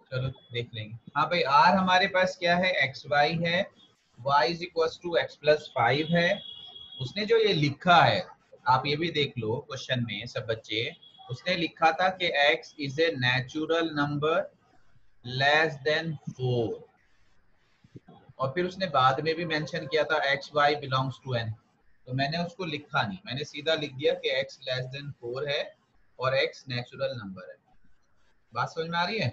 चलो देख लेंगे। हाँ भाई, आर हमारे पास क्या है, एक्स वाई है, y is equal to x plus 5 है। उसने जो ये लिखा है, आप ये भी देख लो क्वेश्चन में सब बच्चे, उसने लिखा था कि x is a natural number less than 4, और फिर उसने बाद में भी मेंशन किया था x y belongs to n। तो मैंने उसको लिखा नहीं, मैंने सीधा लिख दिया कि x लेस देन 4 है और x नेचुरल नंबर है। बात समझ में आ रही है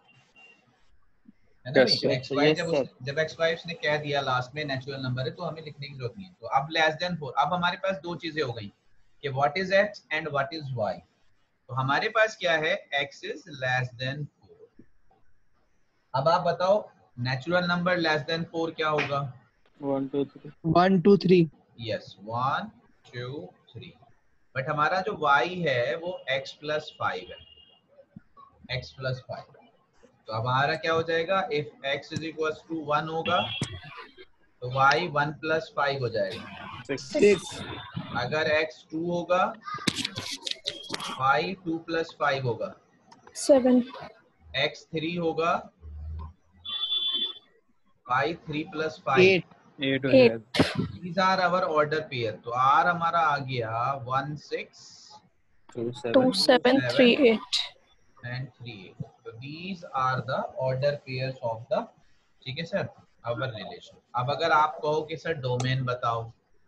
ना भाई? एक्स वाई जब एक्स वाई उसने कह दिया लास्ट में नेचुरल नंबर है, तो हमें लिखने की जरूरत नहीं है। तो अब लेस देन 4, अब हमारे पास दो चीजें हो गई कि what is x and what is y. तो हमारे पास क्या है, एक्स इज लेस देन 4। अब आप बताओ नेचुरल नंबर लेस देन 4 क्या होगा? 1 2 3 1 2 3। यस, 1 2 3। बट हमारा जो y है वो x प्लस 5 है, x प्लस 5। तो अब हमारा क्या हो जाएगा, if x is equal to 1 होगा तो y 1 प्लस 5 हो जाएगा। 6। अगर x 2 होगा y 2 प्लस 5 होगा। 7। x 3 होगा y 3 प्लस 5। 8। 8 हो जाएगा। These are our order pair। तो r हमारा आ गया 1 6 2 2 7 7 3 8। and 3 8। So these are the order pairs of the, ठीक है सर, our relation। अब अगर आप कहो कि सर डोमेन बताओ,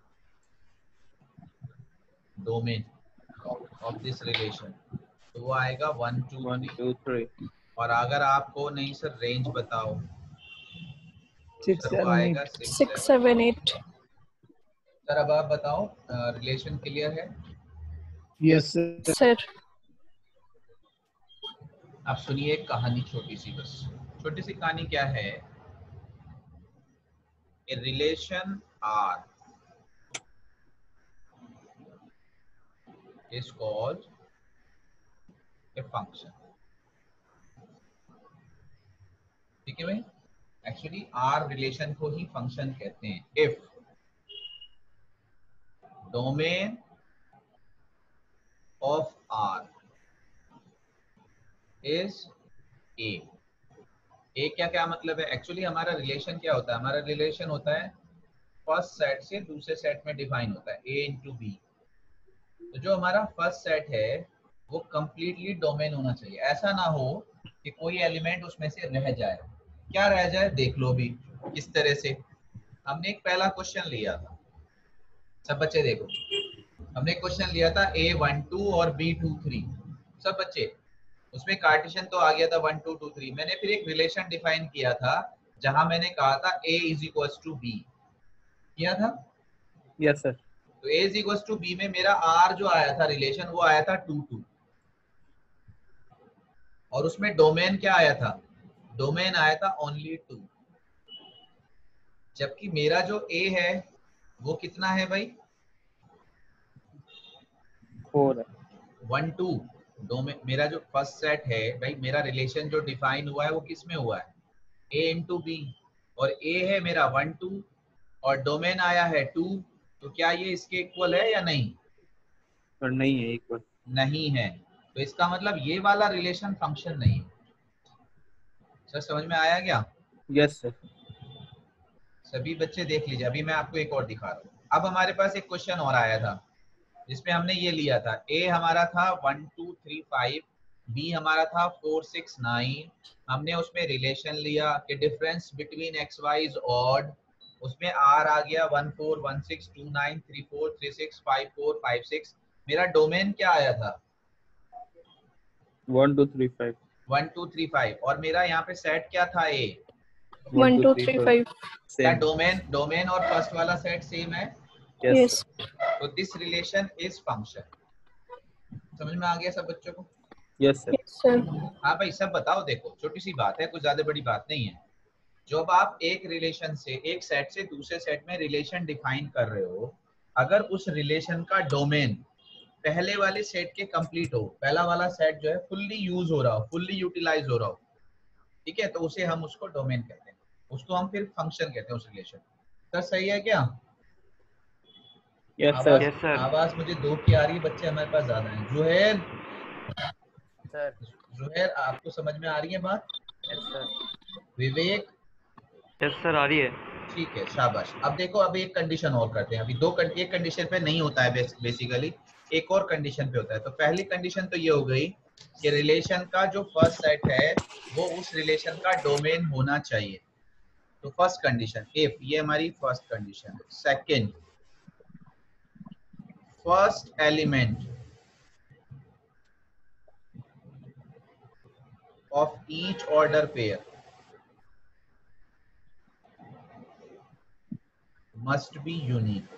डोमेन ऑफ दिस रिलेशन, तो वो आएगा 1 2 1 3। 2 3 और अगर आपको नहीं सर रेंज बताओ, 6 सर वो 7 आएगा 8। 6 6 7 7 8। सर अब आप बताओ, रिलेशन क्लियर है? Yes sir. सर अब सुनिए एक कहानी छोटी सी, बस छोटी सी कहानी। क्या है, a relation R is called a function। ठीक है भाई, एक्चुअली आर रिलेशन को ही फंक्शन कहते हैं। If domain of R is a क्या क्या मतलब है? एक्चुअली हमारा रिलेशन क्या होता है, हमारा रिलेशन होता है फर्स्ट सेट से दूसरे सेट में डिफाइन होता है, ए इंटू बी। तो जो हमारा फर्स्ट सेट है वो कंप्लीटली डोमेन होना चाहिए। ऐसा ना हो कि कोई एलिमेंट उसमें से रह जाए। क्या रह जाए देख लो भी किस तरह से। हमने एक पहला क्वेश्चन लिया था, सब बच्चे देखो, हमने एक क्वेश्चन लिया था A12 और B23। सब बच्चे, उसमें कार्टेशियन तो आ गया था 1 2 2 3। मैंने फिर एक रिलेशन डिफाइन किया था जहां मैंने कहा था A is equal to B, किया था। Yes sir. तो A is equal to B में मेरा R जो आया था रिलेशन, वो आया था 2 2। और उसमें डोमेन क्या आया था, डोमेन आया था ओनली 2। जबकि मेरा जो A है वो कितना है भाई, 4 है। 1 2। डोमेन मेरा जो फर्स्ट सेट है भाई, मेरा रिलेशन जो डिफाइन हुआ है वो किस में हुआ है, A इंटू बी। और A है मेरा 1 2 और डोमेन आया है 2। तो क्या ये इसके इक्वल है या नहीं? पर नहीं है इक्वल। नहीं है। तो इसका मतलब ये वाला रिलेशन फंक्शन नहीं है। सर समझ में आया क्या? Yes sir. सभी बच्चे देख लीजिए, अभी मैं आपको एक और दिखा रहा हूँ। अब हमारे पास एक क्वेश्चन और आया था जिसमें हमने ये लिया था, ए हमारा था 1 2 3 5, बी हमारा था 4 6 9। हमने उसमें रिलेशन लिया कि difference between x y is odd. उसमें आर आ गया 1 4 1 6 2 9 3 4 3 6 5 4 5 6। मेरा डोमेन क्या आया था, 1 2 3 5 1 2 3 5। और मेरा यहाँ पे सेट क्या था, ए। 1 2 3 5। क्या सेम। डोमेन और फर्स्ट वाला सेट सेम है? यस यस तो दिस रिलेशन इज फंक्शन। समझ में आ गया सब बच्चों को? Yes sir. Yes sir. हाँ भाई सब बताओ, देखो छोटी सी बात है, कुछ ज्यादा बड़ी बात नहीं है। जब आप एक रिलेशन से, एक सेट से दूसरे सेट में रिलेशन डिफाइन कर रहे हो, अगर उस रिलेशन का डोमेन पहले वाले सेट के कंप्लीट हो, पहला वाला सेट जो है फुल्ली यूज हो रहा हो, फुल्ली यूटिलाइज हो रहा हो, ठीक है, तो उसे हम उसको डोमेन कहते हैं, उसको हम फिर फंक्शन कहते हैं उस रिलेशन। सर सही है क्या? यस आवाज सर। आवाज मुझे दो की आ रही है, बच्चे हमारे पास ज्यादा हैं। जुहैर, सर जुहैर आपको समझ में आ रही है बात? विवेक यस सर आ रही है। ठीक है, शाबाश। अब देखो, अभी एक कंडीशन और करते हैं। अभी एक कंडीशन पे नहीं होता है बेसिकली, एक और कंडीशन पे होता है। तो पहली कंडीशन तो ये हो गई कि रिलेशन का जो फर्स्ट सेट है वो उस रिलेशन का डोमेन होना चाहिए। तो फर्स्ट कंडीशन इफ, ये हमारी फर्स्ट कंडीशन है। Second, first element of each order pair must be unique।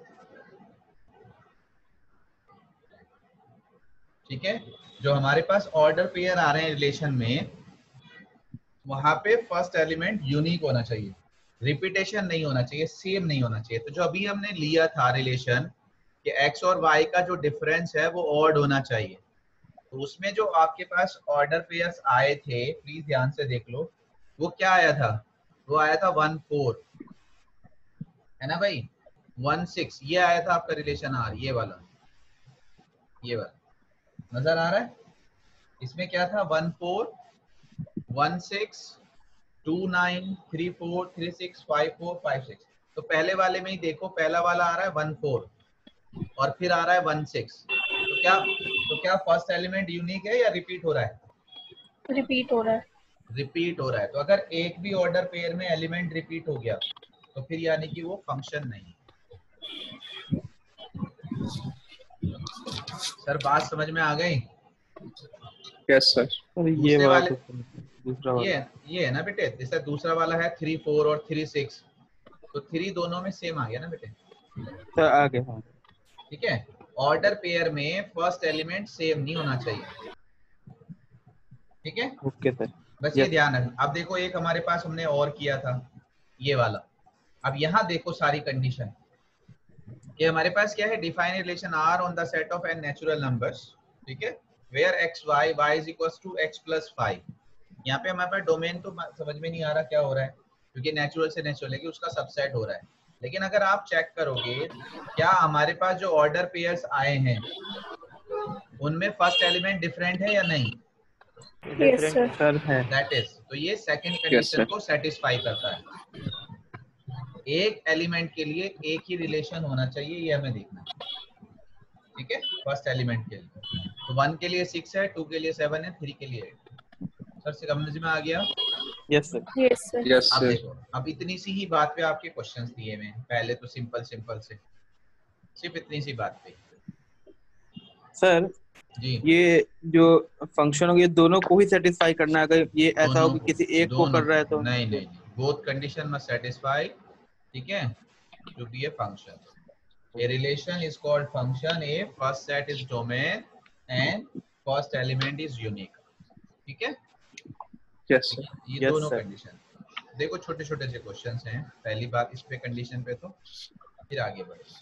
ठीक है, जो हमारे पास ऑर्डर पेयर आ रहे हैं रिलेशन में, वहां पे फर्स्ट एलिमेंट यूनिक होना चाहिए, रिपीटेशन नहीं होना चाहिए, सेम नहीं होना चाहिए। तो जो अभी हमने लिया था रिलेशन कि x और y का जो डिफरेंस है वो ऑड होना चाहिए, तो उसमें जो आपके पास ऑर्डर पेयर्स आए थे, प्लीज ध्यान से देख लो, वो क्या आया था? वो आया था 1 4, है ना भाई, 1 6, ये आया था आपका रिलेशन आर, ये वाला नजर आ रहा है? इसमें क्या था? 1 4 1 6 2 9 3 4 3 6 5 4 5 6। तो पहले वाले में ही देखो, पहला वाला आ रहा है 1 4 और फिर आ रहा है 1 6। तो क्या फर्स्ट एलिमेंट यूनिक है या रिपीट हो रहा है? रिपीट हो रहा है। रिपीट हो रहा है। तो अगर एक भी ऑर्डर पेयर में एलिमेंट रिपीट हो गया तो फिर यानी कि वो फंक्शन नहीं। सर बात समझ में आ गई? Yes sir. ये दूसरे वाले, दूसरा वाला ये है ना बेटे, जैसे दूसरा वाला है 3 4 और 3 6, तो 3 दोनों में सेम आ गया ना बेटे? सर आ गया। हाँ ठीक है, ऑर्डर पेयर में फर्स्ट एलिमेंट सेम नहीं होना चाहिए। ठीक है, ओके सर। बस ये ध्यान रखना। अब देखो, एक हमारे पास हमने और किया था ये वाला। अब यहाँ देखो सारी कंडीशन कि हमारे पास क्या है, define relation R on the set of N natural numbers, ठीक है, where x y y is equals to x plus 5। यहाँ पे हमारे पास डोमेन तो समझ में नहीं आ रहा क्या हो रहा है, क्योंकि नेचुरल से नेचुरल है कि उसका सबसेट हो रहा है। लेकिन अगर आप चेक करोगे, क्या हमारे पास जो ऑर्डर पेयर्स आए हैं उनमें फर्स्ट एलिमेंट डिफरेंट है या नहीं? Yes, sir. सर है। दैट इज, तो ये सेकंड कंडीशन को सेटिस्फाई करता है। एक एलिमेंट के लिए एक ही रिलेशन होना चाहिए, ये हमें देखना है। ठीक है, फर्स्ट एलिमेंट के लिए तो 1 के लिए 6 है, 2 के लिए 7 है, 3 के लिए 8। सर से समझ में आ गया? Yes sir. Yes, sir. अब देखो, अब इतनी सी ही बात पे आपके क्वेश्चंस दिए हुए हैं। पहले तो सिंपल से सिर्फ इतनी सी बात पे। सर जी, ये जो फंक्शन हो, ये दोनों को ही सेटिस्फाई करना है। अगर ये ऐसा हो कि किसी एक को कर रहा है तो नहीं, बोथ कंडीशन मस्ट सेटिस्फाई। ठीक है, to be a function. A relation is called function if first set is domain and first element is unique. ठीक है? Yes sir. ये दोनों कंडीशन। देखो छोटे छोटे से क्वेश्चंस हैं। पहली बात इस पे कंडीशन पे, तो फिर आगे बढ़े।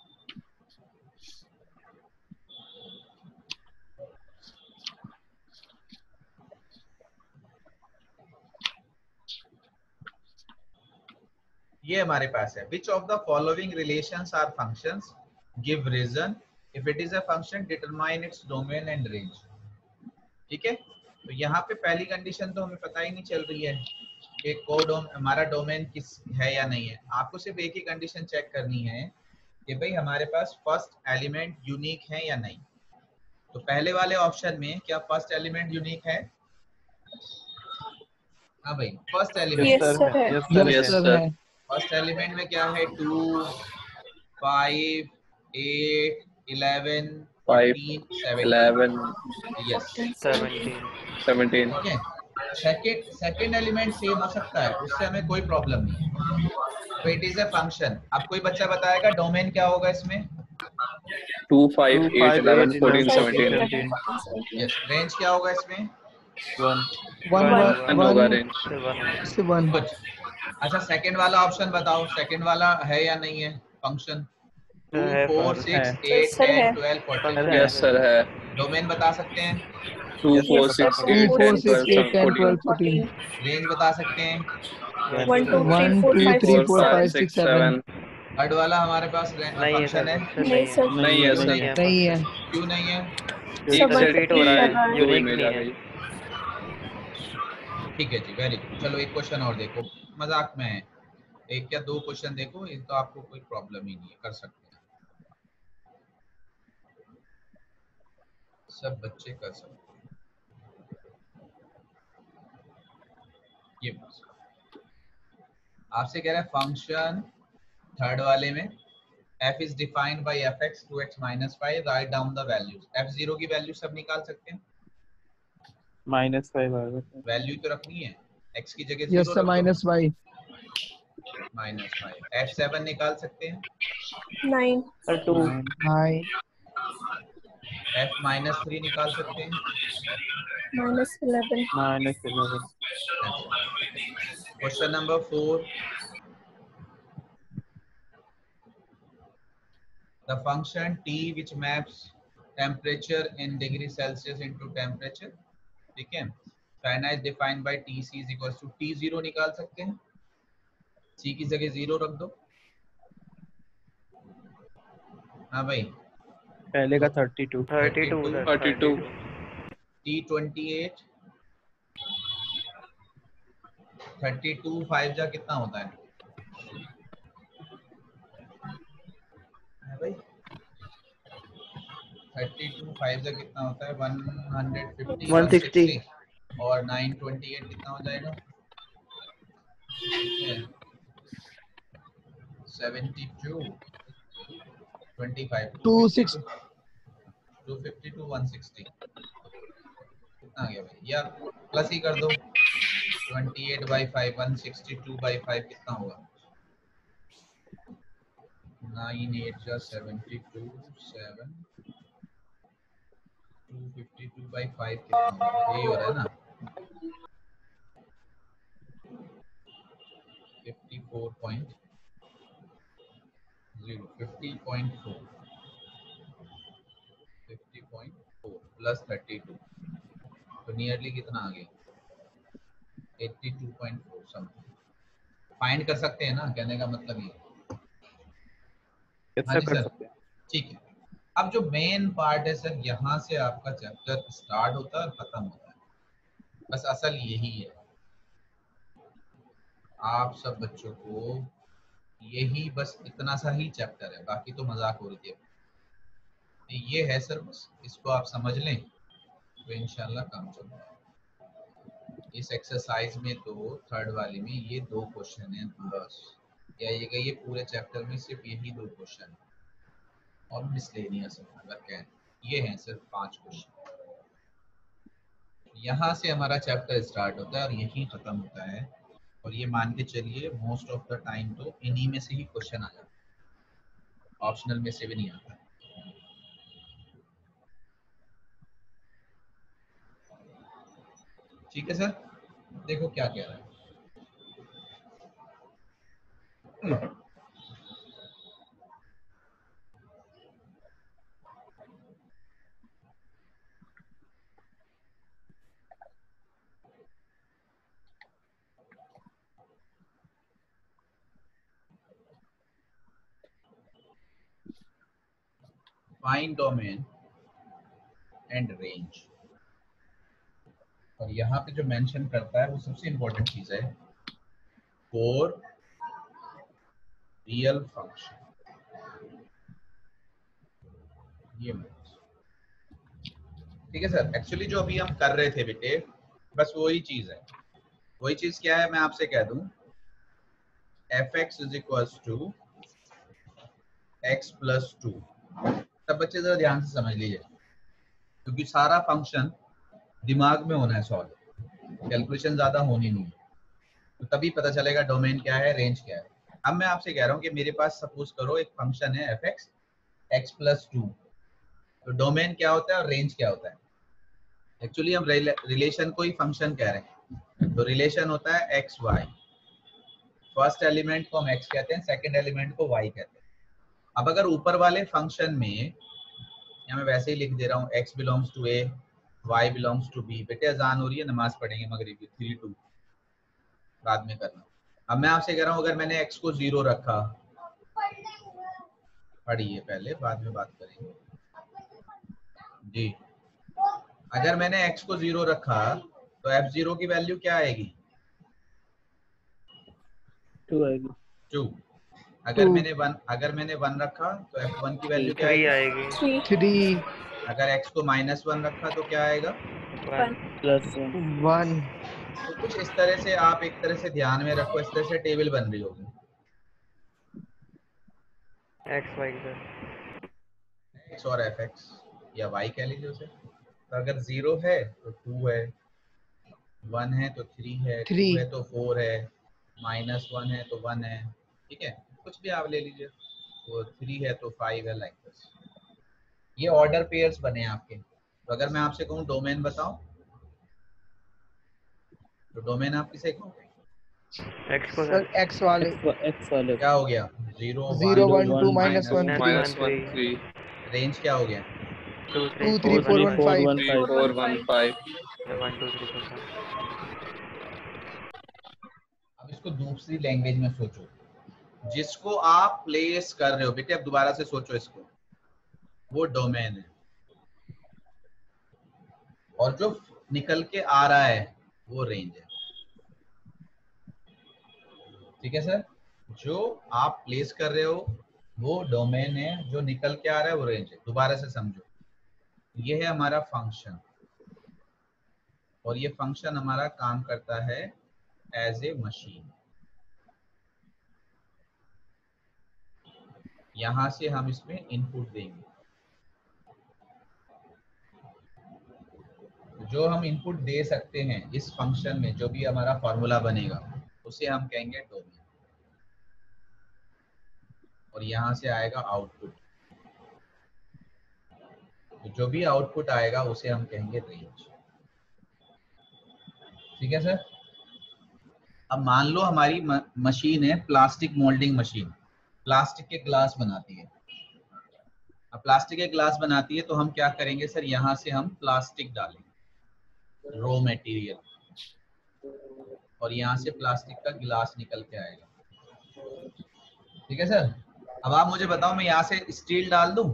ये हमारे पास है, which of the following relations are functions, give reason, if it is a function determine its domain and range। ठीक है, तो यहाँ पे पहली कंडीशन तो हमें पता ही नहीं चल रही है कि हमारा डोमेन किस है या नहीं है। आपको सिर्फ एक ही कंडीशन चेक करनी है कि भाई हमारे पास फर्स्ट एलिमेंट यूनिक है या नहीं। तो पहले वाले ऑप्शन में क्या फर्स्ट एलिमेंट यूनिक है? हाँ भाई, first element. Yes, sir. Yes sir है। फर्स्ट एलिमेंट में क्या है? 2 5 8 11 14 11। यस, 17। ठीक है। सेकंड एलिमेंट सेम हो सकता है, उससे हमें कोई प्रॉब्लम नहीं है। तो इट इज अ फंक्शन। अब कोई बच्चा बताएगा डोमेन क्या होगा इसमें? 2 5 8 11 14 17। यस, रेंज क्या होगा इसमें? 1 होगा रेंज से 1। कुछ अच्छा, सेकंड वाला ऑप्शन बताओ, सेकंड वाला है या नहीं है फंक्शन? 2 4 6 8 सर 10 है। 12 14। यस सर है। डोमेन बता सकते हैं? 2 4 6 8 2 4 10 6 8 10 12 12 14। रेंज बता सकते हैं? 1 2 3 1 4 2 5 3 6 4 7। 5 6 7। थर्ड वाला हमारे पास फंक्शन है? नहीं सर। नहीं है सर। नहीं है। क्यों नहीं है? एक सेट हो रहा है, यूनिक नहीं है। ठीक है जी, वेरी गुड। चलो एक क्वेश्चन और देखो, मजाक में है, एक या दो क्वेश्चन देखो, ये तो आपको कोई प्रॉब्लम ही नहीं है, कर सकते हैं, सब बच्चे कर सकते हैं। ये बस आपसे कह रहा है फंक्शन थर्ड वाले में f is defined by fx 2x minus 5, write down the values। f0 की वैल्यू सब निकाल सकते हैं, -5 आएगा सर। वैल्यू तो रखनी है, x की जगह यस 0 सर, रख दो, -5। -5। f7 निकाल सकते हैं, 9, सर 2 9। f-3 निकाल सकते हैं। -11, -11 question number 4, the function t which maps temperature in degree Celsius into temperature, ठीक है, Fahrenheit defined by Tc is equals to T0 निकाल सकते हैं, c की जगह 0 रख दो। हाँ भाई, पहले का 32 32 सर 32 T28 32 5 जा कितना होता है? हाँ भाई 32 5 जा कितना होता है? 150 160 और 928 कितना हो जाएगा? 72 25 260 252 160 कितना आ गया भाई? या प्लस ही कर दो, 28/5 162/5 कितना होगा? 9 8 जा 72 7 252/5 कितना होगा? यही हो रहा है ना, 50.4 50.4 प्लस 32 तो नियरली कितना आ गया? 82.4 समथिंग। फाइंड कर सकते हैं ना, कहने का मतलब ये। हाँ कैसा जी कर सर, सकते हैं? ठीक है। अब जो मेन पार्ट है सर, यहाँ से आपका चैप्टर स्टार्ट होता है और खत्म होता है, बस असल यही है। आप सब बच्चों को यही बस इतना सा ही चैप्टर है, बाकी तो मजाक हो रही थी। ये है सर, बस इसको आप समझ लें तो इंशाल्लाह काम चल रहा है। इस एक्सरसाइज में तो थर्ड वाली में ये 2 क्वेश्चन है बस, या ये पूरे चैप्टर में सिर्फ यही 2 क्वेश्चन है और मिसलेनियस अगर कहें, ये हैं सिर्फ 5 क्वेश्चन। यहाँ से हमारा चैप्टर स्टार्ट होता है और यहीं खत्म होता है, और ये मान के चलिए मोस्ट ऑफ द टाइम तो इन्हीं में से ही क्वेश्चन आ जाता है, ऑप्शनल में से भी नहीं आता। ठीक है सर, देखो क्या कह रहा है। फाइंड डोमेन एंड रेंज, और यहाँ पे जो मेंशन करता है वो सबसे इंपॉर्टेंट चीज है, फॉर रियल फंक्शन। ये ठीक है सर। एक्चुअली जो अभी हम कर रहे थे बेटे, बस वही चीज है। वही चीज क्या है मैं आपसे कह दूं, fx is equals to x plus 2। सब बच्चे जरा ध्यान से समझ लीजिए, क्योंकि सारा फंक्शन दिमाग में होना है सॉल्व, कैलकुलेशन ज्यादा होनी नहीं है, तो तभी पता चलेगा डोमेन क्या है, रेंज क्या है। अब मैं आपसे कह रहा हूँ कि मेरे पास सपोज करो एक फंक्शन है fx x प्लस 2, तो डोमेन क्या होता है और रेंज क्या होता है? एक्चुअली हम रिलेशन को ही फंक्शन कह रहे हैं, तो रिलेशन होता है एक्स वाई। फर्स्ट एलिमेंट को हम x कहते हैं, सेकंड एलिमेंट को y कहते हैं। अब अगर ऊपर वाले फंक्शन में, या मैं वैसे ही लिख दे रहा हूँ x belongs to a, y belongs to b। बेटे अजान हो रही है, नमाज पढ़ेंगे मगरिब की 3-2 बाद में करना। अब मैं आपसे कह रहा हूँ अगर मैंने x को 0 रखा, पढ़िए पहले बाद में बात करेंगे जी। अगर मैंने x को 0 रखा तो f0 की वैल्यू क्या आएगी? 2 आएगी। 2। अगर 2 मैंने 1 रखा तो f1 की वैल्यू क्या 3 आएगी? आएगी। 3 3 अगर x को -1 रखा तो क्या आएगा? 1 +1 1 तो कुछ इस तरह से आप एक तरह से ध्यान में रखो, इस तरह से टेबल बन रही होगी। x y sir. x और fx या y कह लीजिए उसे। तो अगर 0 है तो 2 है, 1 है तो 3 है, 2 3 है तो 4 है, -1 है तो 1 है, ठीक है, कुछ भी आप ले लीजिए। तो 3 है तो 5 है, लाइक दिस। ये ऑर्डर पेयर्स बने आपके। तो अगर मैं आपसे कहूँ डोमेन बताओ, तो डोमेन आप किसे कहोगे? x को सर सर। x वाले x वाले क्या हो गया? 0 0 1 1 2 -1 3 -1 3 रेंज क्या हो गया? 2 2 3 3 4 4 1 1 4 5 1 5 4 1 5 1 2 3 4 5। अब इसको दूसरी लैंग्वेज में सोचो, जिसको आप प्लेस कर रहे हो। बेटे अब दोबारा से सोचो इसको, वो डोमेन है और जो निकल के आ रहा है वो रेंज है। ठीक है सर, जो आप प्लेस कर रहे हो वो डोमेन है, जो निकल के आ रहा है वो रेंज है। दोबारा से समझो, ये है हमारा फंक्शन और ये फंक्शन हमारा काम करता है एज ए मशीन। यहां से हम इसमें इनपुट देंगे, जो हम इनपुट दे सकते हैं इस फंक्शन में, जो भी हमारा फॉर्मूला बनेगा उसे हम कहेंगे डोमेन, और यहां से आएगा आउटपुट। तो जो भी आउटपुट आएगा उसे हम कहेंगे रेंज। ठीक है सर। अब मान लो हमारी मशीन है प्लास्टिक मोल्डिंग मशीन, प्लास्टिक के ग्लास बनाती है। अब प्लास्टिक के ग्लास बनाती है तो हम क्या करेंगे सर, यहाँ से हम प्लास्टिक डालेंगे रॉ मटेरियल, और यहाँ से प्लास्टिक का गिलास निकल के आएगा। ठीक है सर। अब आप मुझे बताओ, मैं यहाँ से स्टील डाल दूं?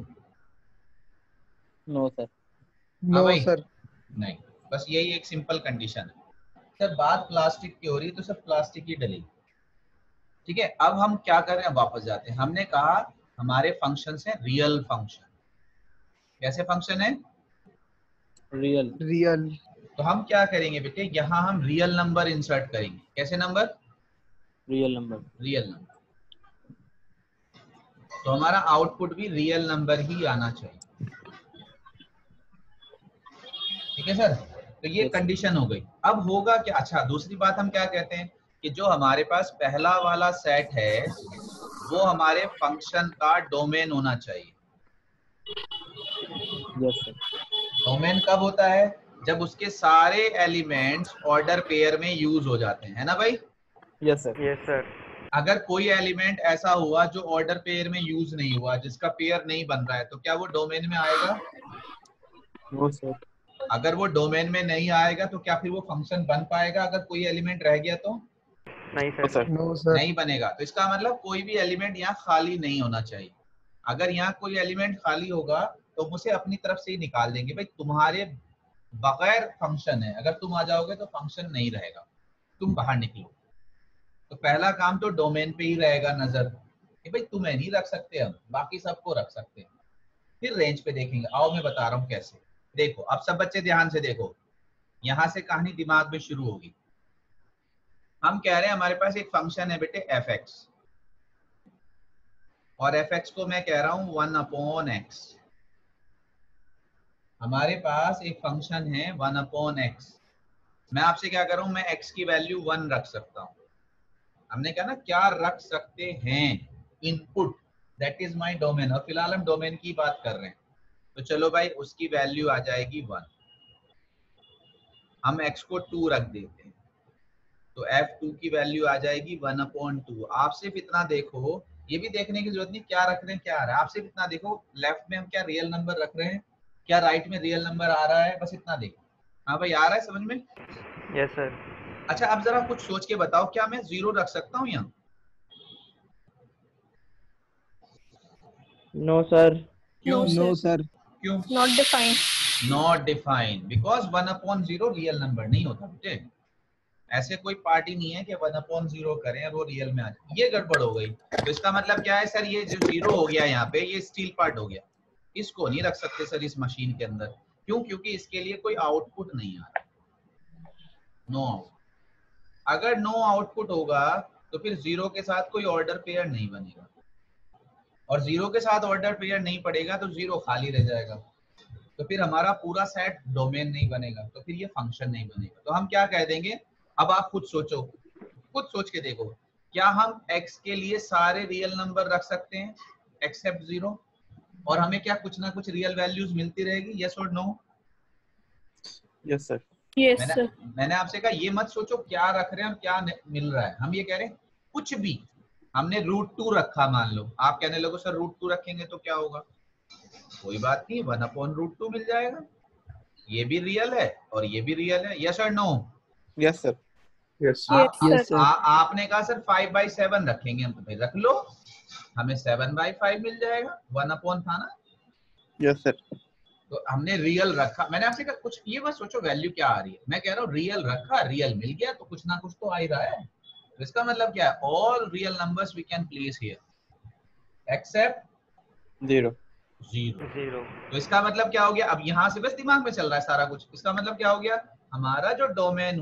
No sir. हाँ नो भाई, सर नहीं, बस यही एक सिंपल कंडीशन है सर। बात प्लास्टिक की हो रही है तो सब प्लास्टिक ही डलेगी। ठीक है, अब हम क्या कर रहे हैं, वापस जाते हैं। हमने कहा हमारे फंक्शन है रियल फंक्शन। कैसे फंक्शन है? रियल। रियल तो हम क्या करेंगे बेटे, यहाँ हम रियल नंबर इंसर्ट करेंगे। कैसे number? Real number. Real number. तो हमारा आउटपुट भी रियल नंबर ही आना चाहिए। ठीक है सर। तो ये Yes, कंडीशन हो गई। अब होगा क्या? अच्छा, दूसरी बात हम क्या कहते हैं कि जो हमारे पास पहला वाला सेट है वो हमारे फंक्शन का डोमेन होना चाहिए। Yes sir. डोमेन कब होता है? जब उसके सारे एलिमेंट्स ऑर्डर पेयर में यूज हो जाते हैं, है ना भाई? Yes sir. Yes sir. अगर कोई एलिमेंट ऐसा हुआ जो ऑर्डर पेयर में यूज नहीं हुआ, जिसका पेयर नहीं बन रहा है, तो क्या वो डोमेन में आएगा? No sir. अगर वो डोमेन में नहीं आएगा तो क्या फिर वो फंक्शन बन पाएगा? अगर कोई एलिमेंट रह गया तो नहीं सर। नो सर नहीं बनेगा। तो इसका मतलब कोई भी एलिमेंट यहाँ खाली नहीं होना चाहिए। अगर यहाँ कोई एलिमेंट खाली होगा तो उसे अपनी तरफ से ही निकाल देंगे। भाई तुम्हारे बगैर फंक्शन है, अगर तुम आ जाओगे तो फंक्शन नहीं रहेगा, तुम बाहर निकलो। तो पहला काम तो डोमेन पे ही रहेगा नजर कि भाई तुम्हें नहीं रख सकते, हम बाकी सबको रख सकते हैं। फिर रेंज पे देखेंगे। आओ मैं बता रहा हूँ कैसे। देखो अब सब बच्चे ध्यान से देखो, यहाँ से कहानी दिमाग में शुरू होगी। हम कह रहे हैं हमारे पास एक फंक्शन है बेटे fx, और fx को मैं कह रहा हूं 1/x। हमारे पास एक फंक्शन है 1/x। मैं आपसे क्या कर रहा हूं, मैं x की वैल्यू 1 रख सकता हूं। हमने कहा ना क्या रख सकते हैं, input, that is my domain. और फिलहाल हम डोमेन की बात कर रहे हैं, तो चलो भाई उसकी वैल्यू आ जाएगी 1। हम x को 2 रख देते हैं तो f2 की वैल्यू आ जाएगी 1/2। आप सिर्फ इतना देखो, ये भी देखने की जरूरत नहीं क्या रख रहे हैं क्या आ रहा है। आप सिर्फ इतना देखो, लेफ्ट में हम क्या रियल नंबर रख रहे हैं, क्या राइट में रियल नंबर आ रहा है, बस इतना देखो। हाँ भाई आ रहा है समझ में? Yes sir. अच्छा अब जरा कुछ सोच के बताओ, क्या मैं 0 रख सकता हूँ यहाँ? No sir. क्यों? No, no sir. सर क्यों? Not defined. Not defined because 1/0 real number नहीं होता बेटे। ऐसे कोई पार्टी नहीं है कि 1/0 करें और वो रियल में आ जाए, ये गड़बड़ हो गई। तो इसका मतलब क्या है सर, ये जो 0 हो गया यहाँ पे, ये स्टील पार्ट हो गया, इसको नहीं रख सकते सर इस मशीन के अंदर। क्यों? क्योंकि इसके लिए कोई आउटपुट नहीं आ रहा, नो। अगर नो आउटपुट होगा तो फिर 0 के साथ कोई ऑर्डर पेयर नहीं बनेगा, और 0 के साथ ऑर्डर पेयर नहीं पड़ेगा तो 0 खाली रह जाएगा, तो फिर हमारा पूरा सेट डोमेन नहीं बनेगा, तो फिर ये फंक्शन नहीं बनेगा। तो हम क्या कह देंगे, अब आप खुद सोचो, खुद सोच के देखो, क्या हम x के लिए सारे रियल नंबर रख सकते हैं एक्सेप्ट 0, और हमें क्या कुछ ना कुछ रियल वैल्यूज मिलती रहेगी, यस और no? Yes sir. Yes, sir. मैंने आपसे कहा ये मत सोचो क्या रख रहे हैं हम, क्या मिल रहा है, हम ये कह रहे हैं कुछ भी। हमने √2 रखा, मान लो आप कहने लगो सर √2 रखेंगे तो क्या होगा, कोई बात नहीं, 1/√2 मिल जाएगा, ये भी रियल है और ये भी रियल है, यस और no? Yes sir. Yes, Yes, sir. आपने कहा सर 5/7 रखेंगे हम, तो फिर रख लो, हमें 7/5 मिल जाएगा, 1 था ना। Yes sir. तो हमने रियल रखा, मैंने आपसे कहा कुछ ये बस सोचो वैल्यू क्या आ रही है, मैं कह रहा हूँ रियल रखा, रियल मिल गया, तो कुछ ना कुछ तो आ ही रहा है। तो इसका मतलब क्या है, all real numbers we can place here except 0। 0. तो इसका मतलब क्या हो गया, अब यहाँ से बस दिमाग में चल रहा है सारा कुछ। इसका मतलब क्या हो गया, हमारा जो डोमेन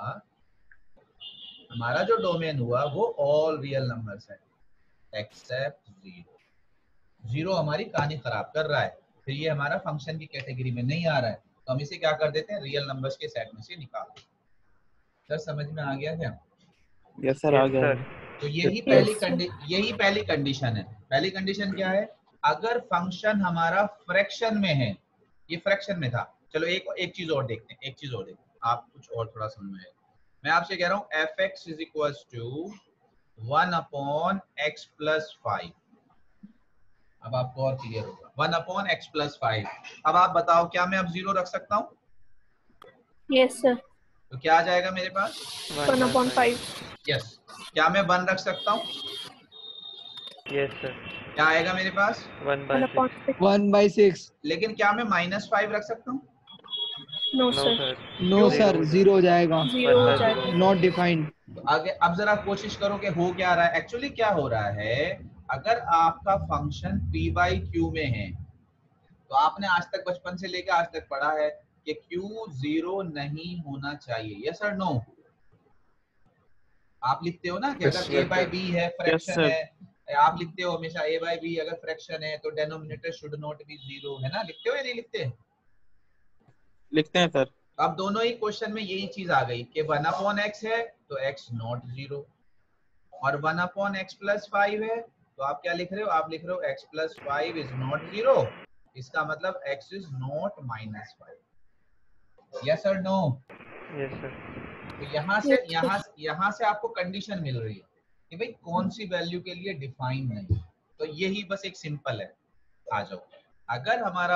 हुआ वो ऑल रियल नंबर्स है एक्सेप्ट 0। 0 हमारी कहानी खराब कर रहा है, फिर ये हमारा फंक्शन की कैटेगरी में नहीं आ रहा है, तो हम इसे क्या कर देते हैं, रियल नंबर्स के सेट में से निकाल देते हैं। सर समझ में आ गया क्या? यस सर, आ Yes, गया। sir. तो यही पहली कंडीशन है। पहली कंडीशन क्या है, अगर फंक्शन हमारा फ्रैक्शन में है, ये फ्रैक्शन में था, चलो एक चीज और देखते हैं, आप कुछ और थोड़ा समझ में। मैं आपसे कह रहा हूँ fx is equal to 1/x + 5। अब आपको और क्लियर होगा, 1/x + 5। अब आप बताओ क्या मैं अब 0 रख सकता हूँ? Yes, sir. तो क्या आ जाएगा मेरे पास? 1/5. यस। क्या मैं 1 रख सकता हूँ? Yes, sir. क्या आएगा मेरे पास? 1/6. 1/6. 1/6. लेकिन क्या मैं -5 रख सकता हूँ? No, No, sir. sir. No क्यों? sir, 0 हो जाएगा. 0 हो 1/0. जाएगा. Not defined. तो आगे अब जरा कोशिश करो कि हो क्या रहा है। एक्चुअली क्या हो रहा है, अगर आपका फंक्शन p/q में है, तो आपने आज तक बचपन से लेकर आज तक पढ़ा है कि q 0 नहीं होना चाहिए, यस और नो? आप लिखते हो ना कि Yes, अगर a/b है, फ्रैक्शन sir. है, आप लिखते हो हमेशा a/b अगर फ्रैक्शन है तो डिनोमिनेटर शुड नॉट बी 0, है ना? लिखते हो या नहीं लिखते? लिखते हैं सर। अब दोनों ही क्वेश्चन में यही चीज आ गई कि 1/x है तो x नॉट 0, और 1/x + 5 है तो आप क्या लिख रहे हो, आप लिख रहे हो x + 5 इज नॉट 0, इसका मतलब x इज नॉट -5, यस और नो? Yes, sir. तो यहाँ से आपको कंडीशन मिल रही है कि भाई कौन सी वैल्यू के लिए डिफाइन नहीं। तो यही बस एक सिंपल है, आ जाओ। अगर हमारा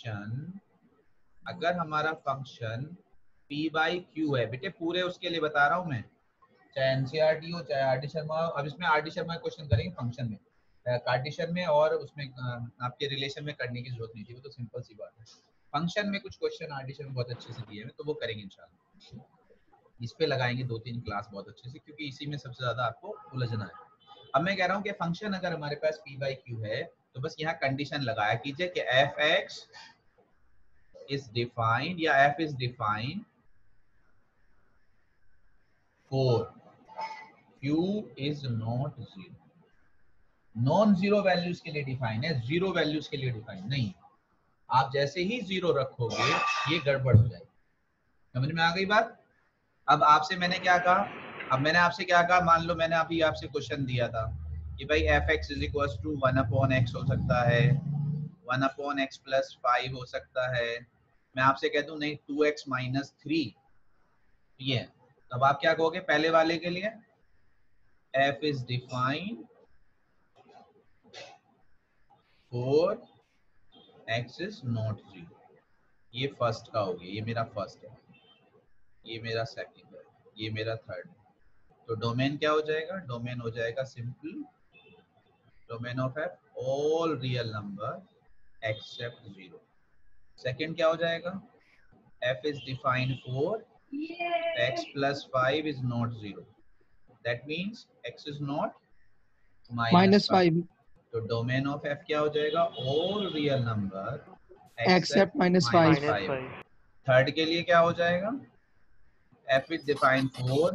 फंक्शन p/q है, बेटे पूरे उसके लिए बता रहा हूं मैं, चाहे एनसीईआरटी हो चाहे आर डी शर्मा हो। अब इसमें आर डी शर्मा क्वेश्चन करेंगे फंक्शन में, कार्टेशियन में और उसमें आपके रिलेशन में करने की जरूरत नहीं थी, वो तो सिंपल सी बात है। फंक्शन में कुछ क्वेश्चन आर डी शर्मा बहुत अच्छे से दिए हैं, तो वो करेंगे इंशाल्लाह। इस पे लगाएंगे 2-3 क्लास बहुत अच्छे से, क्योंकि इसी में सबसे ज्यादा आपको उलझना है। अब मैं कह रहा हूँ कि फंक्शन अगर हमारे पास p/q है तो बस यहाँ कंडीशन लगाया कीजिए कि f(x) is defined या f is defined for q is not 0। Non zero values के लिए डिफाइन है, जीरो वैल्यूज के लिए डिफाइन नहीं। आप जैसे ही 0 रखोगे ये गड़बड़ हो जाएगी। समझ में आ गई बात? अब आपसे मैंने क्या कहा, मान लो मैंने अभी आपसे क्वेश्चन दिया था कि भाई f(x) is equal to 1/x हो सकता है, 1/x + 5 हो सकता है। मैं आपसे कह दूं नहीं 2x - 3 ये, तब आप क्या कहोगे पहले वाले के लिए, f is defined for x is not 0। ये फर्स्ट का हो गया, ये मेरा फर्स्ट है, ये मेरा सेकंड है, ये मेरा थर्ड है। तो डोमेन क्या हो जाएगा, डोमेन हो जाएगा simple domain of f all real number except 0। Second क्या हो जाएगा, f is defined for x plus 5 is not 0. That means x is not minus -5 5. तो डोमेन ऑफ f क्या हो जाएगा, all real number except -5 minus 5. 5. Third के लिए क्या हो जाएगा, f is defined for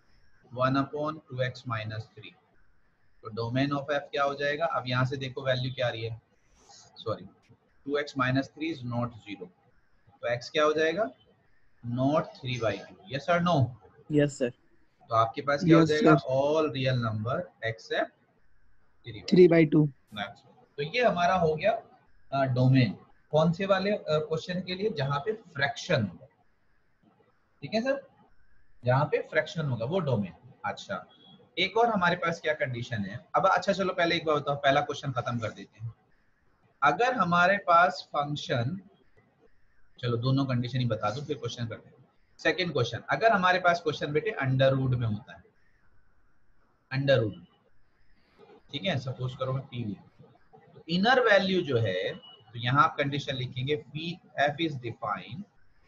1/2x minus 3. तो डोमेन ऑफ f क्या हो जाएगा, अब यहाँ से देखो वैल्यू क्या आ रही है, sorry 2x minus 3 is not 0. तो x क्या हो जाएगा, not 3/2. yes or no? Yes sir. तो आपके पास क्या हो Yes, जाएगा, sir. All real number except 3/2 तो ये हमारा हो गया डोमेन, कौन से वाले क्वेश्चन के लिए, जहां पे फ्रैक्शन होगा, ठीक है सर, जहां पे फ्रैक्शन होगा वो डोमेन। अच्छा, एक और हमारे पास क्या कंडीशन है, अब अच्छा चलो पहले एक बार बताओ, पहला क्वेश्चन खत्म कर देते हैं। अगर हमारे पास फंक्शन, चलो दोनों कंडीशन ही बता दूं फिर क्वेश्चन करते हैं। सेकंड क्वेश्चन, अगर हमारे पास क्वेश्चन बेटे अंडर रूट में होता है, अंडर रूट, ठीक है, सपोज करो मैं पी लिखूं, तो इनर वैल्यू जो है, तो यहाँ आप कंडीशन लिखेंगे P F is defined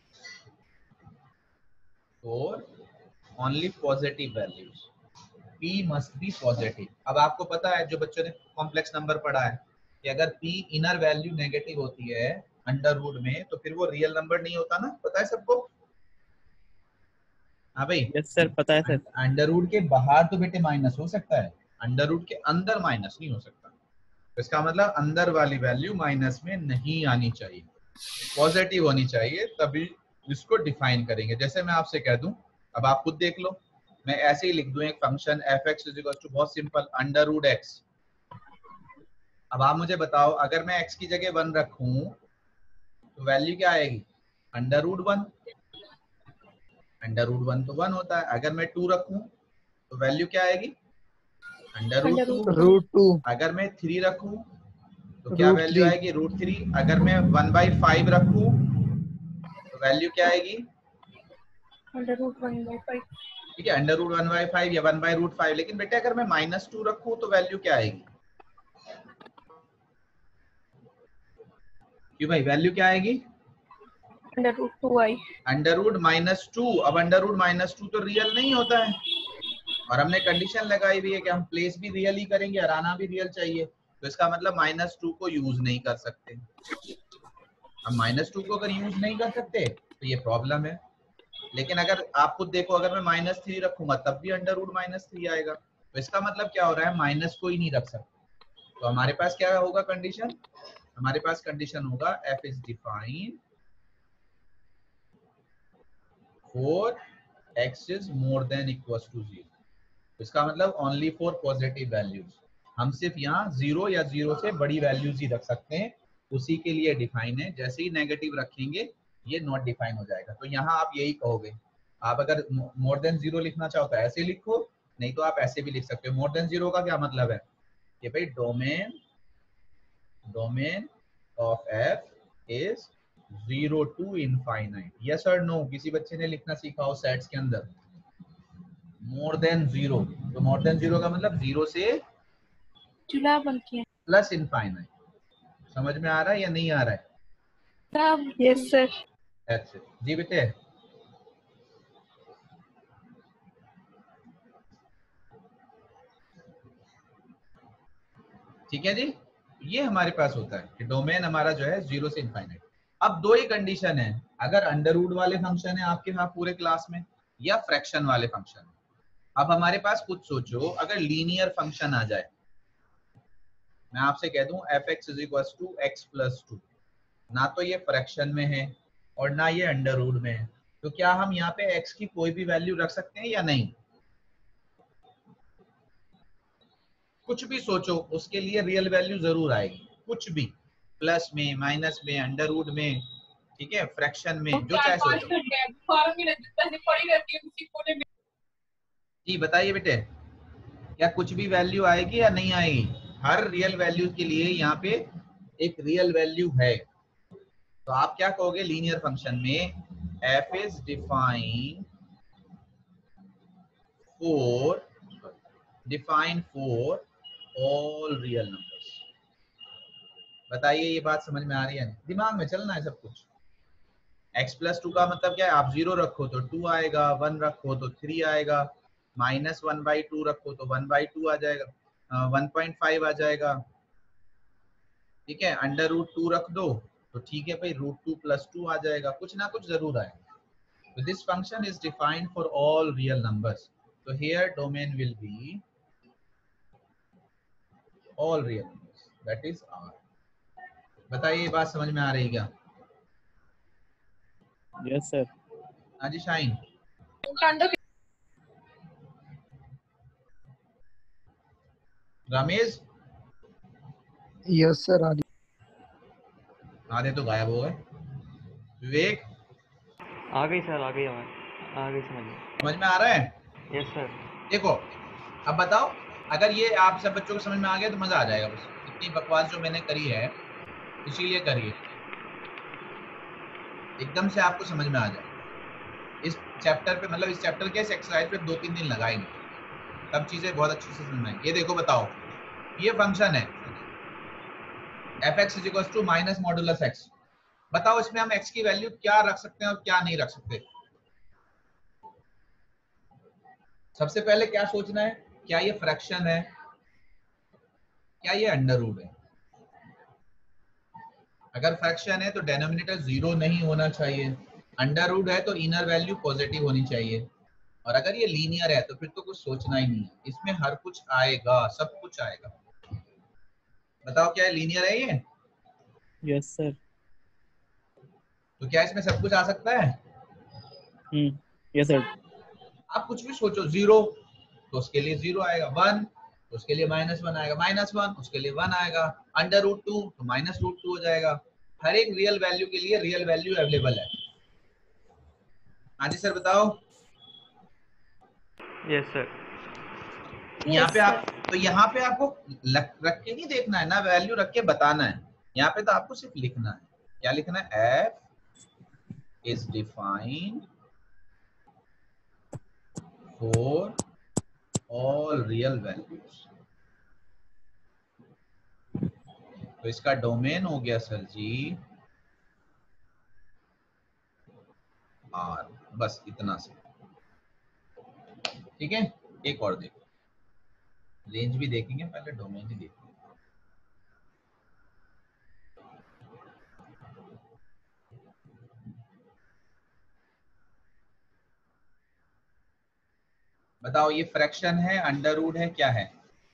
for only positive values, P must be positive. अब आपको पता है, जो बच्चों ने कॉम्प्लेक्स नंबर पढ़ा है, कि अगर P इनर वैल्यू नेगेटिव होती है अंडर रूट में, तो फिर वो रियल नंबर नहीं होता ना, पता है सबको? हाँ भाई, यस सर, पता है सर। अंडर रूट के बाहर तो बेटे माइनस हो सकता है, अंडर रूट के अंदर माइनस नहीं हो सकता। तो इसका मतलब अंदर वाली वैल्यू माइनस में नहीं आनी चाहिए, पॉजिटिव होनी चाहिए, तभी इसको डिफाइन करेंगे। जैसे मैं आपसे कह दूं, अब आप खुद देख लो, मैं ऐसे ही लिख दूं एक function F x is equal to, बहुत सिंपल, अंडर रूट एक्स। अब आप मुझे बताओ, अगर मैं एक्स की जगह 1 रखूं तो वैल्यू क्या आएगी, अंडर रूट 1। अंडर रूट 1 तो 1 होता है। अगर मैं 2 रखूं तो वैल्यू क्या आएगी, अंडर रूट 2। √2 अगर मैं 3 रखूं तो क्या वैल्यू √3 आएगी, √3। अगर मैं 1/5 रखूं तो वैल्यू क्या आएगी, √1/5. ठीक है, अंडर रूट 1/5 या 1/√5। लेकिन बेटे अगर मैं -2 रखूं तो वैल्यू क्या आएगी, क्यों भाई, वैल्यू क्या आएगी, √2i. Under root -2। अब अंडर रूट -2 तो रियल नहीं होता है, और हमने कंडीशन लगाई हुई है कि हम प्लेस भी रियल ही करेंगे और आना भी रियल चाहिए, तो इसका मतलब -2 को यूज नहीं कर सकते। हम -2 को अगर यूज नहीं कर सकते तो ये प्रॉब्लम है। लेकिन अगर आप खुद देखो, अगर मैं -3 रखूंगा तब भी अंडर रूट -3 आएगा, तो इसका मतलब क्या हो रहा है, माइनस को ही नहीं रख सकते। तो हमारे पास क्या होगा कंडीशन, हमारे पास कंडीशन होगा f is defined for x is more than equals to 0। इसका मतलब ओनली फॉर पॉजिटिव वैल्यूज, हम सिर्फ यहाँ 0 या 0 से बड़ी वैल्यूज ही रख सकते हैं, उसी के लिए डिफाइन है। जैसे ही नेगेटिव रखेंगे ये नॉट डिफाइन हो जाएगा। तो यहाँ आप यही कहोगे, आप अगर मोर देन 0 लिखना चाहो तो ऐसे लिखो, नहीं तो आप ऐसे भी लिख सकते हो। मोर देन 0 का क्या मतलब है कि भाई domain of f is 0 to infinite। Yes और नो, किसी बच्चे ने लिखना सीखा हो सेट्स के अंदर मोर देन 0, तो मोर देन 0 का मतलब 0 से चूल्हा बंद किया प्लस इनफाइनाइट। समझ में आ रहा है या नहीं आ रहा है? तब। Yes sir. That's it. जी बेटे, ठीक है जी, ये हमारे पास होता है कि डोमेन हमारा जो है 0 से इनफाइनाइट। अब दो ही कंडीशन है, अगर अंडर रूट वाले फंक्शन है आपके यहाँ पूरे क्लास में, या फ्रैक्शन वाले फंक्शन। अब हमारे पास कुछ सोचो, अगर लीनियर फंक्शन आ जाए, मैं आपसे कह दूं f(x = x + 2), ना तो ये फ्रैक्शन में है और ना ये अंडर रूट में है, तो क्या हम यहाँ पे x की कोई भी वैल्यू रख सकते हैं या नहीं? कुछ भी सोचो, उसके लिए रियल वैल्यू जरूर आएगी, कुछ भी, प्लस में, माइनस में, अंडर रूट में, ठीक है, फ्रैक्शन में, जो चाहे सोचो। जी बताइए बेटे, क्या कुछ भी वैल्यू आएगी या नहीं आएगी? हर रियल वैल्यू के लिए यहाँ पे एक रियल वैल्यू है। तो आप क्या कहोगे लीनियर फंक्शन में, f is defined for all real numbers. बताइए ये बात समझ में आ रही है? दिमाग में चलना है सब कुछ। x प्लस 2 का मतलब क्या है? आप 0 रखो तो 2 आएगा, 1 रखो तो 3 आएगा, -1/2 रखो तो 1/2 आ जाएगा, 1.5 आ जाएगा। ठीक है, √2 रख दो तो ठीक है भाई, √2 + 2 आ जाएगा, कुछ ना कुछ जरूर आएगा। So this function is defined for all real numbers. So here domain will be all real numbers, that is R. बताइए ये बात समझ में आ रही है क्या? Yes sir. हाँ जी शाइन। रमेश, यस सर आदि। आधे तो गायब हो गए। विवेक, आ गई सर, आ गई आवाज, आ गई समझ में। समझ में आ रहा है? Yes sir. देखो अब बताओ, अगर ये आप सब बच्चों को समझ में आ गया तो मजा आ जाएगा। बस इतनी बकवास जो मैंने करी है इसीलिए करिए, एकदम से आपको समझ में आ जाए। इस चैप्टर पे, मतलब इस चैप्टर के इस एक्सरसाइज पे 2-3 दिन लगाएंगे, तब चीजें बहुत अच्छे से समझ में आएंगी। ये देखो बताओ, ये फंक्शन है f(x = -(x)। बताओ इसमें हम x की वैल्यू क्या रख सकते हैं और क्या नहीं रख सकते। सबसे पहले क्या सोचना है, क्या ये फ्रैक्शन है, क्या ये अंडर रूट है। अगर फ्रैक्शन है तो डिनोमिनेटर 0 नहीं होना चाहिए, अंडर रूट है तो इनर वैल्यू पॉजिटिव होनी चाहिए, और अगर ये लीनियर है तो फिर तो कुछ सोचना ही नहीं है, इसमें हर कुछ आएगा, सब कुछ आएगा। बताओ क्या लीनियर है ये? Yes sir. तो क्या इसमें सब कुछ आ सकता है? Yes sir. आप कुछ भी सोचो, 0 तो उसके लिए 0 आएगा, 1 तो उसके लिए -1 आएगा, -1 उसके लिए 1 आएगा, अंडर रूट 2 तो -√2 हो जाएगा। हर एक रियल वैल्यू के लिए रियल वैल्यू अवेलेबल है। हाँ जी सर बताओ। Yes sir. यहाँ पे Yes, आप, तो यहाँ पे आपको रख के नहीं देखना है ना, वैल्यू रख के बताना है। यहाँ पे तो आपको सिर्फ लिखना है। क्या लिखना है? f is defined for all real values। तो इसका डोमेन हो गया सर जी R। बस इतना से, ठीक है। एक और देखो, रेंज भी देखेंगे, पहले डोमेन ही देखेंगे। बताओ ये फ्रैक्शन है, अंडर रूट है, क्या है?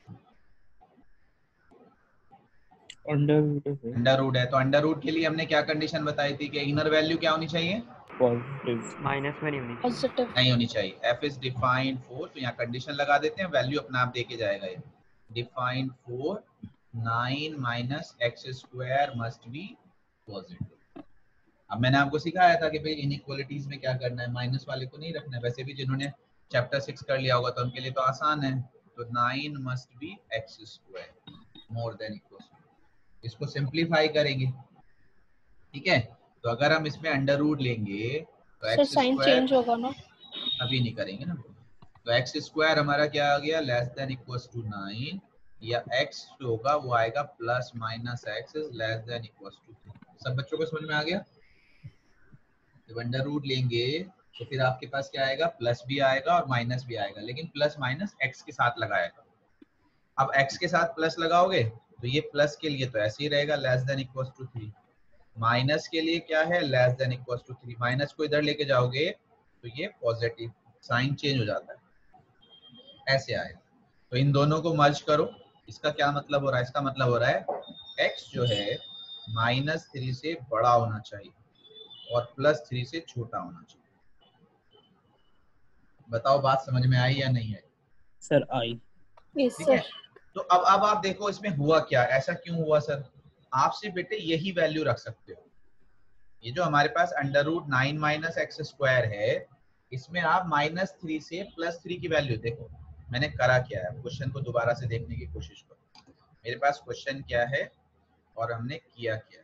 अंडर रूट है। तो अंडर रूट के लिए हमने क्या कंडीशन बताई थी कि इनर वैल्यू क्या होनी चाहिए? पॉजिटिव। माइनस में नहीं होनी चाहिए। positive. नहीं होनी चाहिए। f इज डिफाइंड फॉर, तो यहाँ कंडीशन लगा देते हैं, वैल्यू अपना आप देके जाएगा ये। Defined for 9 - x² must be positive. अब मैंने आपको सिखाया था कि भाई इनइक्वालिटीज में क्या करना है, माइनस वाले को नहीं रखना है। वैसे भी जिन्होंने चैप्टर 6 कर लिया होगा तो उनके लिए तो आसान है। तो 9 must be x² more than equal. इसको सिंप्लीफाई करेंगे, ठीक है। तो अगर हम इसमें अंडर रूट लेंगे तो सर साइन x² चेंज होगा ना? अभी नहीं करेंगे ना। तो x² हमारा क्या आ गया? < 9, या x जो होगा वो आएगा ±x < 3। सब बच्चों को समझ में आ गया? जब अंडर रूट लेंगे तो फिर आपके पास क्या आएगा? प्लस भी आएगा और माइनस भी आएगा, लेकिन प्लस माइनस x के साथ लगाएगा। अब x के साथ प्लस लगाओगे तो ये प्लस के लिए तो ऐसे ही रहेगा, < 3। माइनस के लिए क्या है? < 3। माइनस को इधर लेके जाओगे तो ये पॉजिटिव, साइन चेंज हो जाता है, ऐसे आएगा। तो इन दोनों को मर्ज करो। इसका क्या मतलब हो रहा है? इसका मतलब हो रहा है x जो है -3 से बड़ा होना चाहिए और +3 से छोटा होना चाहिए। बताओ बात समझ में आई या नहीं आई? सर आई। Yes, ठीक sir. है। तो अब आप देखो इसमें हुआ क्या, ऐसा क्यों हुआ सर? आप सिर्फ बेटे यही वैल्यू रख सकते हो। ये जो हमारे पास अंडर रूट 9 - x² है, इसमें आप -3 से +3 की वैल्यू देखो। मैंने करा क्या है, क्वेश्चन को दोबारा से देखने की कोशिश करो। मेरे पास क्वेश्चन क्या है और हमने किया क्या है।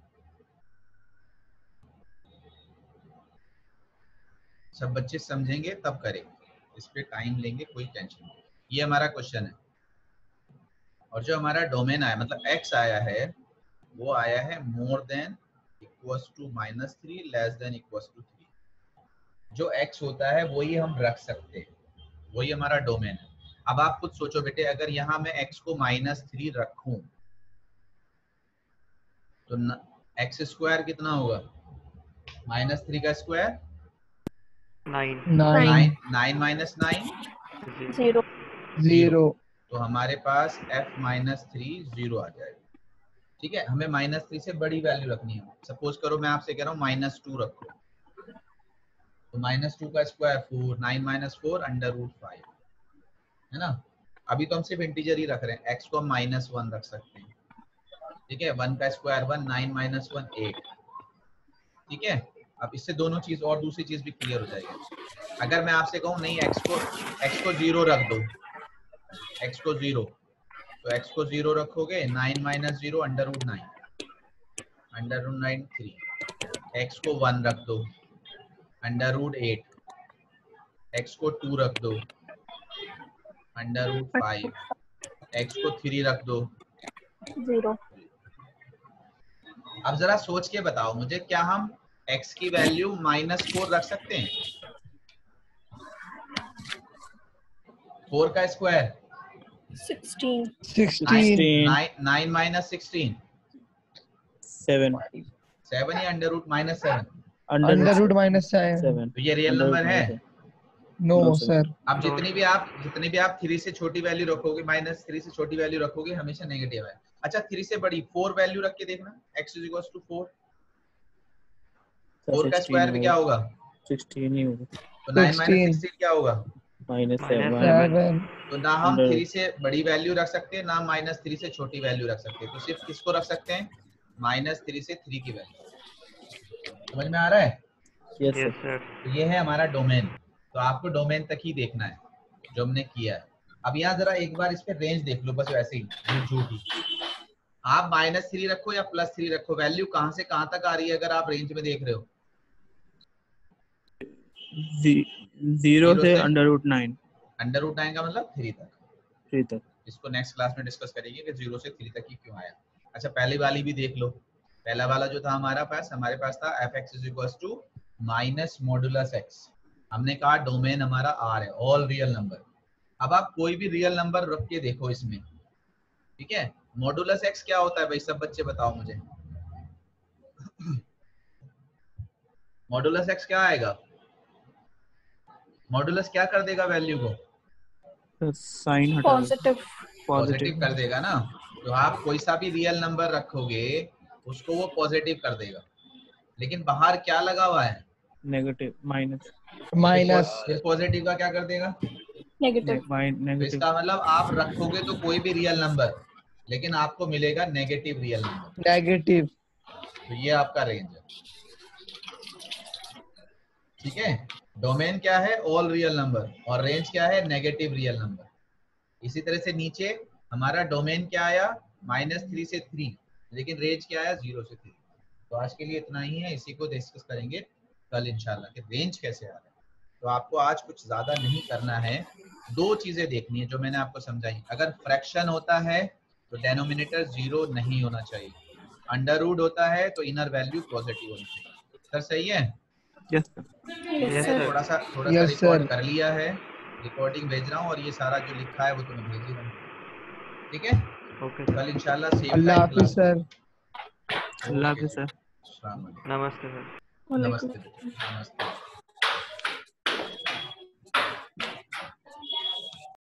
सब बच्चे समझेंगे तब करेंगे, इस पे टाइम लेंगे, कोई टेंशन नहीं। ये हमारा क्वेश्चन है और जो हमारा डोमेन आया, मतलब x आया है, वो आया है more than equals to -3 less than equals to 3। जो x होता है वही हम रख सकते हैं, वही हमारा डोमेन है। अब आप खुद सोचो बेटे, अगर यहाँ मैं x को -3 रखूं तो x स्क्वायर कितना होगा? -3 का स्क्वायर 9 9 9 माइनस 9 0 0 तो हमारे पास f -3 0 आ जाएगा। ठीक है, हमें -3 से बड़ी वैल्यू रखनी है। सपोज करो मैं आपसे कह रहा हूँ -2 रखो, तो -2 का स्क्वायर 4, 9 - 4 √5 है ना। अभी तो हम सिर्फ इंटीजर ही रख रहे हैं, x को हम -1 रख सकते हैं। ठीक है, 1 का स्क्वायर 1, 9 - 1 8। ठीक है, अब इससे दोनों चीज और दूसरी चीज भी क्लियर हो जाएगी। अगर मैं आपसे कहूँ नहीं x को 0 रख दो, x को 0, तो x को 0 रखोगे 9 - 0 √9 √9 3। x को 1 रख दो √8, x को 2 रख दो √5, x को 3 रख दो 0 अब जरा सोच के बताओ मुझे, क्या हम x की वैल्यू -4 रख सकते हैं? 4 का स्क्वायर 16 16 9 - 16 7 7 या √-7? अंडर रूट -7 तो ये रियल नंबर है? No No, sir. अब जितनी भी आप 3 से छोटी वैल्यू रखोगे, -3 से छोटी वैल्यू रखोगे, हमेशा नेगेटिव है। अच्छा 3 से बड़ी 4 वैल्यू रख के देखना, x = 4। 4 का स्क्वायर भी क्या होगा? 16 ही होगा। तो 9 - 16 16 क्या होगा? -7 7 तो ना हम Under- 3 से बड़ी वैल्यू रख सकते हैं, ना -3 से छोटी वैल्यू रख सकते हैं। तो सिर्फ किसको रख सकते हैं? -3 से 3 की वैल्यू। समझ में आ रहा है? Yes yes sir. सर। तो ये है हमारा डोमेन। तो आपको डोमेन तक ही देखना है जो हमने किया है। अब यहाँ जरा एक बार इस पे रेंज देख लो, बस वैसे ही जो भी आप -3 रखो या +3 रखो, वैल्यू कहाँ से कहाँ तक आ रही है अगर आप रेंज में देख रहे हो? 0 से √9 √9 का मतलब 3 तक। 3 तक। इसको नेक्स्ट क्लास में डिस्कस करेंगे कि 0 से 3 तक ही क्यों आया। अच्छा पहली वाली भी देख लो। पहला वाला जो था हमारे पास था f(x) = -mod(x). हमने कहा डोमेन हमारा R है, ऑल रियल नंबर। अब आप कोई भी रियल नंबर रख के देखो इसमें, ठीक है। मॉडुलस x क्या होता है भाई, सब बच्चे बताओ मुझे। मॉडुलस x क्या आएगा? मॉडुलस क्या कर देगा वैल्यू को? साइन हटा पॉजिटिव कर देगा ना। तो आप कोई सा भी रियल नंबर रखोगे उसको वो पॉजिटिव कर देगा, लेकिन बाहर क्या लगा हुआ है? Negative minus. पॉजिटिव का क्या कर देगा? नेगेटिव। तो नेगेटिव। इसका मतलब आप रखोगे तो कोई भी रियल नंबर, लेकिन आपको मिलेगा नेगेटिव रियल नंबर। नेगेटिव। तो ये आपका रेंज है, ठीक है। डोमेन क्या है? ऑल रियल नंबर, और रेंज क्या है? Negative real number. इसी तरह से नीचे हमारा डोमेन क्या आया? -3 से 3, लेकिन रेंज क्या आया? 0 से 3। तो आज के लिए इतना ही है, इसी को डिस्कस करेंगे कल इंशाल्लाह कि रेंज कैसे आ रहा है। तो आपको आज कुछ ज्यादा नहीं करना है, दो चीजें देखनी है जो मैंने आपको समझाई। अगर फ्रैक्शन होता है तो डेनोमिनेटर 0 नहीं होना चाहिए, अंडर रूट होता है तो इनर वैल्यू पॉजिटिव होनी चाहिए। सर सही है? यस यस मैंने सर। थोड़ा सा Yes, रिकॉर्ड sir. कर लिया है, रिकॉर्डिंग भेज रहा हूँ, और ये सारा जो लिखा है वो तुम्हें भेज ही रहा हूँ, ठीक है। ओके कल इंशाल्लाह सेम अल्लाह टाइम हाफिज क्लास। सर। अल्लाह हाफिज़ सर। अस्सलाम वालेकुम। नमस्ते सर। वालेकुम। नमस्ते।